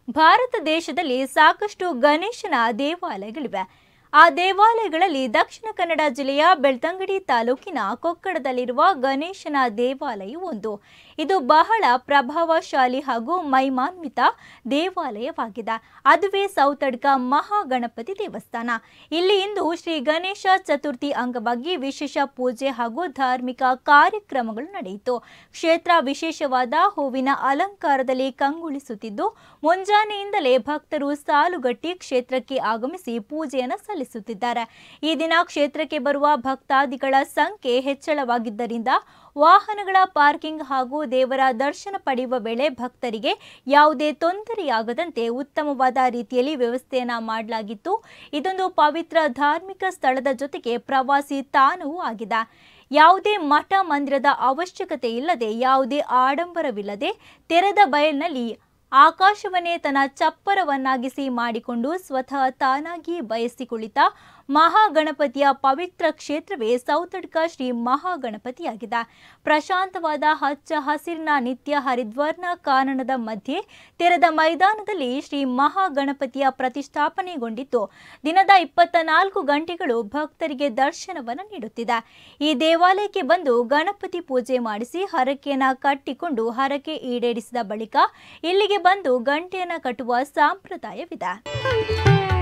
ಭಾರತ ದೇಶದಲ್ಲಿ ಸಾಕಷ್ಟು ಗಣೇಶನ ದೇವಾಲಯಗಳಿವೆ. ಆ ದೇವಾಲಯಗಳಲ್ಲಿ ದಕ್ಷಿಣ ಕನ್ನಡ ಜಿಲ್ಲೆಯ ಬೆಳ್ತಂಗಡಿ ತಾಲೂಕಿನ ಕೊಕ್ಕಡದಲ್ಲಿರುವ ಗಣೇಶನ ದೇವಾಲಯ ಒಂದು. ಇದು ಬಹಳ ಪ್ರಭಾವಶಾಲಿ ಹಾಗೂ ಮಹಿಮಾನ್ವಿತ ದೇವಾಲಯವಾಗಿದೆ. ಅದುವೇ ಸೌತಡ್ಕ ಮಹಾಗಣಪತಿ ದೇವಸ್ಥಾನ. ಇಲ್ಲಿ ಇಂದು ಶ್ರೀ ಗಣೇಶ ಚತುರ್ಥಿ ಅಂಗವಾಗಿ ವಿಶೇಷ ಪೂಜೆ ಹಾಗೂ ಧಾರ್ಮಿಕ ಕಾರ್ಯಕ್ರಮಗಳು ನಡೆಯಿತು. ಕ್ಷೇತ್ರ ವಿಶೇಷವಾದ ಹೂವಿನ ಅಲಂಕಾರದಲ್ಲಿ ಕಂಗೊಳಿಸುತ್ತಿದ್ದು, ಮುಂಜಾನೆಯಿಂದಲೇ ಭಕ್ತರು ಸಾಲುಗಟ್ಟಿ ಕ್ಷೇತ್ರಕ್ಕೆ ಆಗಮಿಸಿ ಪೂಜೆಯನ್ನು ಸಲ್ಲಿಸುತ್ತಿದ್ದಾರೆ. ಈ ದಿನ ಕ್ಷೇತ್ರಕ್ಕೆ ಬರುವ ಭಕ್ತಾದಿಗಳ ಸಂಖ್ಯೆ ಹೆಚ್ಚಳವಾಗಿದ್ದರಿಂದ ವಾಹನಗಳ ಪಾರ್ಕಿಂಗ್ ಹಾಗೂ ದೇವರ ದರ್ಶನ ಪಡೆಯುವ ವೇಳೆ ಭಕ್ತರಿಗೆ ಯಾವುದೇ ತೊಂದರೆಯಾಗದಂತೆ ಉತ್ತಮವಾದ ರೀತಿಯಲ್ಲಿ ವ್ಯವಸ್ಥೆಯನ್ನ ಮಾಡಲಾಗಿತ್ತು. ಇದೊಂದು ಪವಿತ್ರ ಧಾರ್ಮಿಕ ಸ್ಥಳದ ಜೊತೆಗೆ ಪ್ರವಾಸಿ ತಾಣವೂ ಆಗಿದೆ. ಯಾವುದೇ ಮಠ ಮಂದಿರದ ಅವಶ್ಯಕತೆ ಇಲ್ಲದೆ, ಯಾವುದೇ ಆಡಂಬರವಿಲ್ಲದೆ ತೆರೆದ ಬಯಲಿನಲ್ಲಿ ಆಕಾಶವನ್ನೇ ತನ್ನ ಚಪ್ಪರವನ್ನಾಗಿಸಿ ಮಾಡಿಕೊಂಡು ಸ್ವತಃ ತಾನಾಗಿ ಬಯಸಿ ಕುಳಿತ ಮಹಾಗಣಪತಿಯ ಪವಿತ್ರ ಕ್ಷೇತ್ರವೇ ಸೌತಡ್ಕ ಶ್ರೀ ಮಹಾಗಣಪತಿಯಾಗಿದೆ. ಪ್ರಶಾಂತವಾದ ಹಚ್ಚ ಹಸಿರಿನ ನಿತ್ಯ ಹರಿದ್ವರ್ಣ ಕಾನನದ ಮಧ್ಯೆ ತೆರೆದ ಮೈದಾನದಲ್ಲಿ ಶ್ರೀ ಮಹಾಗಣಪತಿಯ ಪ್ರತಿಷ್ಠಾಪನೆಗೊಂಡಿದ್ದು, ದಿನದ 24 ಗಂಟೆಗಳು ಭಕ್ತರಿಗೆ ದರ್ಶನವನ್ನು ನೀಡುತ್ತಿದೆ. ಈ ದೇವಾಲಯಕ್ಕೆ ಬಂದು ಗಣಪತಿ ಪೂಜೆ ಮಾಡಿಸಿ ಹರಕೆಯನ್ನ ಕಟ್ಟಿಕೊಂಡು ಹರಕೆ ಈಡೇರಿಸಿದ ಬಳಿಕ ಇಲ್ಲಿಗೆ ಬಂದು ಗಂಟೆಯನ್ನು ಕಟ್ಟುವ ಸಂಪ್ರದಾಯವಿದೆ.